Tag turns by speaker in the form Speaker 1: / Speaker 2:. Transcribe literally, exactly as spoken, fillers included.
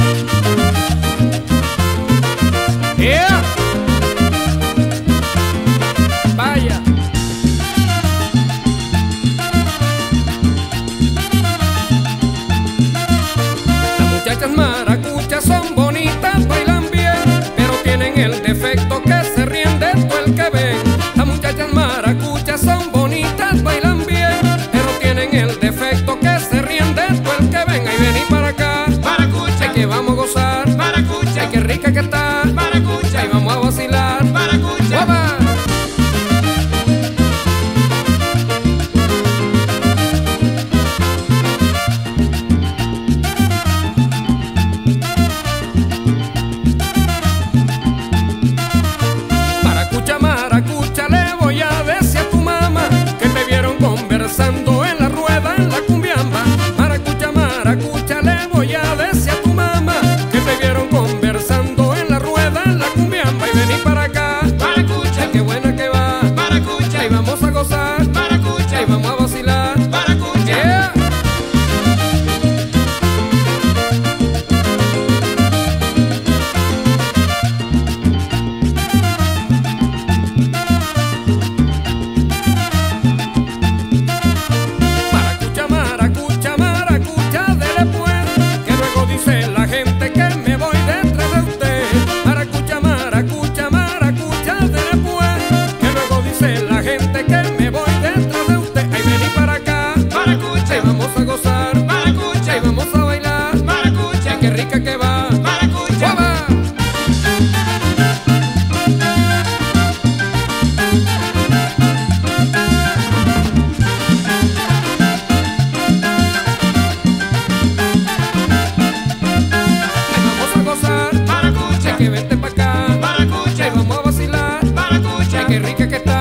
Speaker 1: Yeah. Vaya. Las muchachas maracuchas son bonitas, bailan bien, pero tienen el defecto que se ríen de todo el que ven. Las muchachas maracuchas son bonitas, bailan bien, pero tienen el defecto que se ríen de todo el que ven. Ay, vení para acá, maracucha, ay, que vamos a gozar, maracucha, ay, qué rica que está, maracucha, ay, vamos a vacilar, maracucha. ¡Guapa! Maracucha, maracucha, le voy a decir a tu mamá que te vieron conversando en la rueda en la cumbiamba. Maracucha, maracucha, le voy a decir a tu mamá que te vieron conversando en la rueda en la cumbiamba. Y vení para acá, maracucha, ay, qué buena que va, maracucha, ahí vamos a gozar, maracucha, ahí vamos a vacilar, maracucha. Yeah. Maracucha, maracucha, maracucha, dele pues, que luego dice la gente que me voy detrás de usted. Maracucha, maracucha, maracucha, dele pues, que luego dice la gente que me voy detrás de usted. Ay, vení para acá, maracucha, ahí vamos a gozar, maracucha, ahí vamos a bailar, maracucha, ay, qué rica que va, maracucha. ¡Guapa! Ahí vamos a gozar, maracucha, que vente pa' acá, maracucha, ahí vamos a vacilar, maracucha, ay, qué rica que está.